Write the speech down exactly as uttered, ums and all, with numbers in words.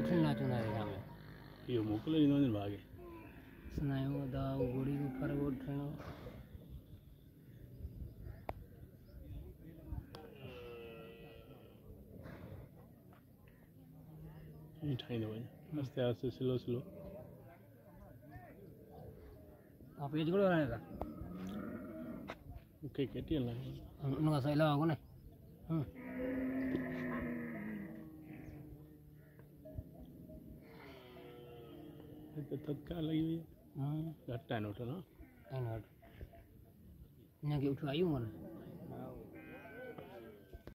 उठना चुना है हमें ये मोकले इन्होंने भागे सुनायो दा गोड़ी के ऊपर उठना मिठाई दो आस्ते आस्ते स्लो स्लो आप एज को रहा है ओके केटी ला उनका सही लगा को नहीं हम्म तो तत्काल लगी हुई है हम्म घट्टा नोट ना आई नोट यहाँ के उठवाई हूँ मैंने